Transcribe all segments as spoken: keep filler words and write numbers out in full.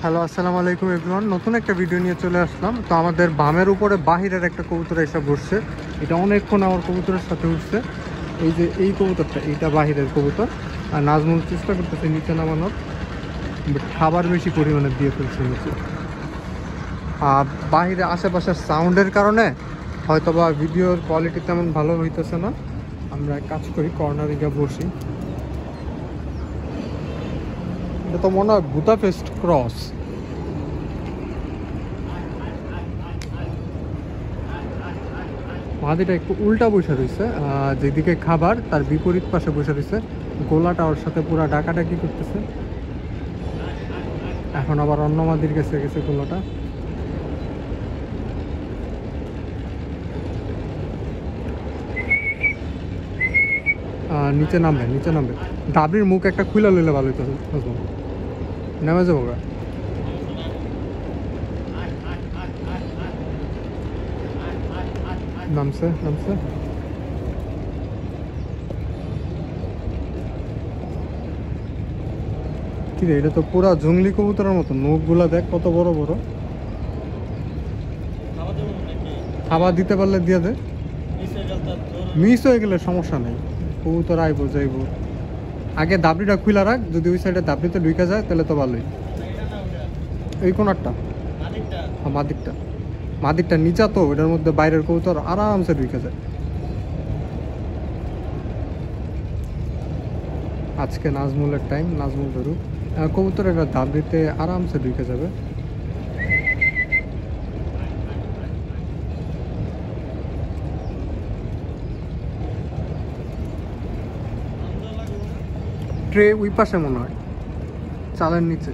Hello, আসসালামু আলাইকুম everyone. নতুন একটা ভিডিও নিয়ে চলে আসলাম। তো আমাদের বামের উপরে বাহিরের একটা কবুতর এসে বসছে। এটা অনেকক্ষণ আমার কবুতরের সাথে উঠছে। এই যে এই কবুতরটা, এইটা বাহিরের কবুতর। আর নাজমুল চেষ্টা করতেছে নিচে নামানোর, বাট খাবার বেশি পরিমাণে দিয়ে ফেলছে নিচে। আর বাহিরে আশেপাশের সাউন্ডের কারণে হয়তোবা ভিডিওর কোয়ালিটি তেমন ভালো হইতেছে না। আমরা এক কাজ করি, কর্নারে গিয়ে বসি। এটা তো মনে হয় বুদাপেস্ট ক্রস। মাদিটা একটু উল্টা বসে রয়েছে, যেদিকে খাবার তার বিপরীত পাশে বসে রয়েছে। গোলাটা ওর সাথে পুরা ডাকাডাকি করতেছে। এখন আবার অন্য মাদির কাছে গেছে গোলাটা। নিচে নামবে নিচে নামবে ডাবরির মুখ একটা খুলে লইলে ভালো হইতো। নেমে যাবো গা। নামছে নামছে কি রে, এটা তো পুরা জঙ্গলি কবুতরের মতো। নখগুলা দেখ কত বড় বড়। খাবার দিতে পারলে দিয়ে দে, মিস হয়ে গেলে সমস্যা নেই। কবুতর আইবো যাইবো। আগে দাবড়িটা খুলে রাখ, যদি ওই সাইডে দাবড়িতে ঢুকে যায় তাহলে তো ভালোই। এই কোনারটা মাদিকটা মাদিকটা নিচা তো, ওটার মধ্যে বাইরের কবুতর আরামসে ঢুকে যায়। আজকে নাজমুলের টাইম, নাজমুল ধরুক কবুতর। এটা দাবড়িতে আরামসে ঢুকে যাবে। ট্রে ওই পাশে মনে হয়, চালের নিচে।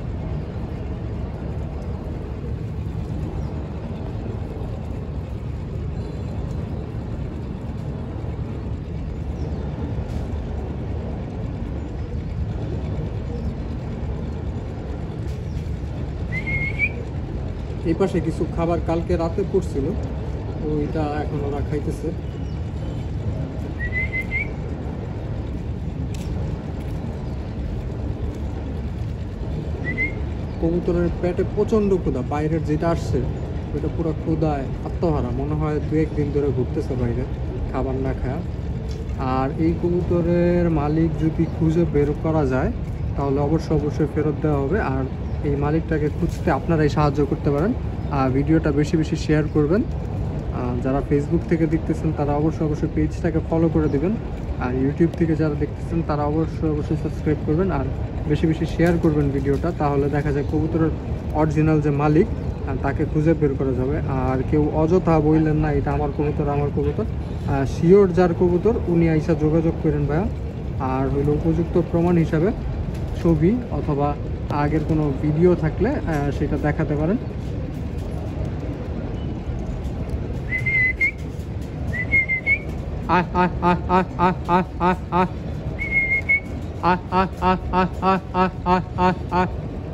এই পাশে কিছু খাবার কালকে রাতে পড়ছিল, ওইটা এখন ওরা খাইতেছে। কবুতরের পেটে প্রচণ্ড ক্ষুধা। বাইরের যেটা আসছে ওইটা পুরো ক্ষুধায় আত্মহারা। মনে হয় দু একদিন ধরে ঘুরতেছে বাইরে খাবার না খায়। আর এই কবুতরের মালিক যদি খুঁজে বের করা যায় তাহলে অবশ্যই অবশ্যই ফেরত দেওয়া হবে। আর এই মালিকটাকে খুঁজতে আপনারাই সাহায্য করতে পারেন। আর ভিডিওটা বেশি বেশি শেয়ার করবেন। যারা ফেসবুক থেকে দেখতেছেন তারা অবশ্যই অবশ্যই পেজটাকে ফলো করে দিবেন। আর ইউটিউব থেকে যারা দেখতেছেন তারা অবশ্যই অবশ্যই সাবস্ক্রাইব করবেন আর বেশি বেশি শেয়ার করবেন ভিডিওটা। তাহলে দেখা যায় কবুতরের অরিজিনাল যে মালিক তাকে খুঁজে বের করা যাবে। আর কেউ অযথা বললেন না এটা আমার কবুতর আমার কবুতর। শিওর যার কবুতর উনি আইসা যোগাযোগ করেন ভাইয়া। আর হইলো উপযুক্ত প্রমাণ হিসাবে ছবি অথবা আগের কোনো ভিডিও থাকলে সেটা দেখাতে পারেন। আয় আয় আয় আয় আয় আয় আয় আয় আয় আয় আয় আয় আয় আয় আয় আয় আয়।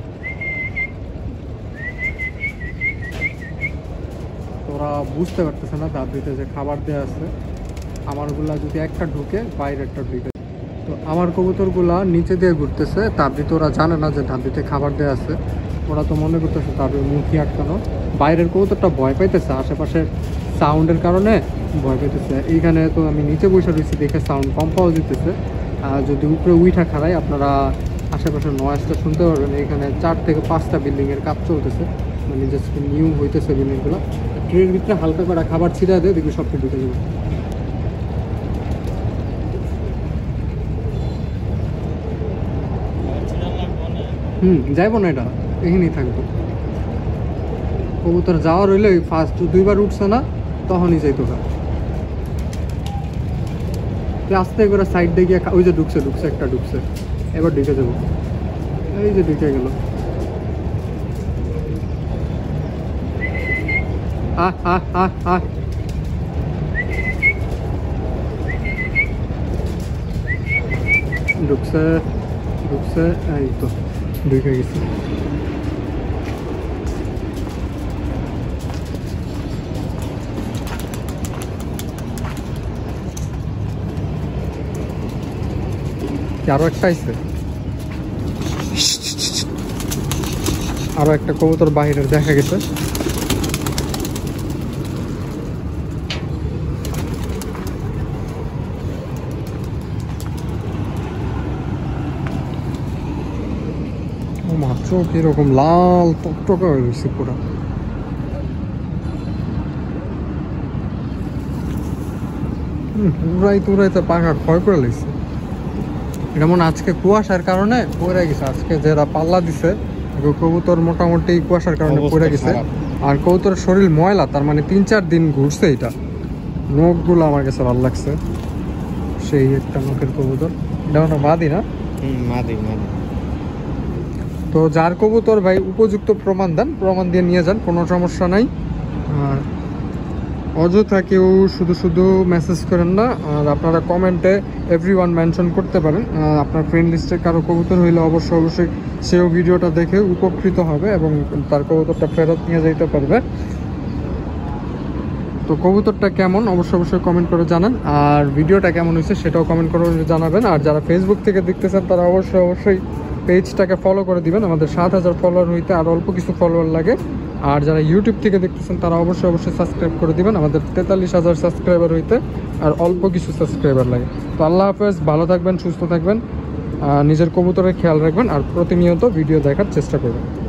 তোরা বুঝতে পারতেছে না দাবড়িতে যে খাবার দেওয়া আছে। আমারগুলা যদি একটা ঢুকে বাইরেরটা ঢুকে, তো আমার কবুতরগুলা নিচে দিয়ে ঘুরতেছে। দাবড়িতে ওরা জানে না যে দাবড়িতে খাবার দেওয়া আছে। ওরা তো মনে করতেছে দাবড়ির মুখই আটকানো। বাইরের কবুতরটা ভয় পাইতেছে, আশেপাশে সাউন্ডের কারণে ভয় পেতেছে। এইখানে তো আমি নিচে বসে রয়েছি দেখে সাউন্ড কম পাওয়া যেতেছে। আর যদি উপরে উইঠা খাড়াই আপনারা আশেপাশের নয়েজটা শুনতে পারবেন। এখানে চার থেকে পাঁচটা বিল্ডিংয়ের কাজ চলতেছে, মানে জাস্ট নিউ হইতেছে বিল্ডিংগুলো। ট্রেনের ভিতরে হালকা করে খাবার ছিটা দেয়, দেখবি সব ঢুকে যাবে। হুম যাইব না, এটা এখানেই থাকবো। কবুতর যাওয়ার হইলে ফার্স্ট দুইবার উঠছে না তখনই যাইতো গা। আস্তে করে সাইড দিয়ে গিয়ে ওই যে ঢুকছে ঢুকছে একটা ঢুকছে, এবার ঢুকে যাবো। এই যে ঢুকে গেল। আহ আহ আহ আহ ঢুকছে ঢুকছে এই তো ঢুকে গেছে। আরো একটা আইছে। আরও একটা কবুতর বাইরের দেখা গেছে। চোখ এরকম লাল টকটকা হয়ে গেছে পুরো। উড়াইতে উড়াইতে পাখা ক্ষয় করে লেগেছে। যেমন আজকে কুয়াশার কারণে পড়ে গেছে, আজকে যারা পাল্লা দিছে কবুতর মোটামুটি কুয়াশার কারণে পড়ে গেছে। আর কবুতরের শরীর ময়লা, তার মানে তিন চার দিন ঘুরছে। এটা নখগুলো আমার কাছে ভালো লাগছে, সেই একটা নখের কবুতর। এটা ওটা মাদি না? মাদি মাদি। তো যার কবুতর ভাই উপযুক্ত প্রমাণ দেন, প্রমাণ দিয়ে নিয়ে যান, কোনো সমস্যা নাই। আর অযথা কেউ শুধু শুধু মেসেজ করেন না। আর আপনারা কমেন্টে এভরি ওয়ান মেনশন করতে পারেন। আপনার ফ্রেন্ড লিস্টে কারো কবুতর হইলে অবশ্যই অবশ্যই সেও ভিডিওটা দেখে উপকৃত হবে এবং তার কবুতরটা ফেরত নিয়ে যেতে পারবে। তো কবুতরটা কেমন অবশ্যই অবশ্যই কমেন্ট করে জানান। আর ভিডিওটা কেমন হয়েছে সেটাও কমেন্ট করে জানাবেন। আর যারা ফেসবুক থেকে দেখতেছেন তারা অবশ্যই অবশ্যই পেজটাকে ফলো করে দিবেন। আমাদের সাত হাজার ফলোয়ার হইতে আর অল্প কিছু ফলোয়ার লাগে। আর যারা ইউটিউব থেকে দেখতেছেন তারা অবশ্যই অবশ্যই সাবস্ক্রাইব করে দিবেন। আমাদের তেতাল্লিশ হাজার সাবস্ক্রাইবার হইতে আর অল্প কিছু সাবস্ক্রাইবার লাগে। তো আল্লাহ হাফেজ, ভালো থাকবেন, সুস্থ থাকবেন, নিজের কবুতরের খেয়াল রাখবেন আর প্রতিনিয়ত ভিডিও দেখার চেষ্টা করবেন।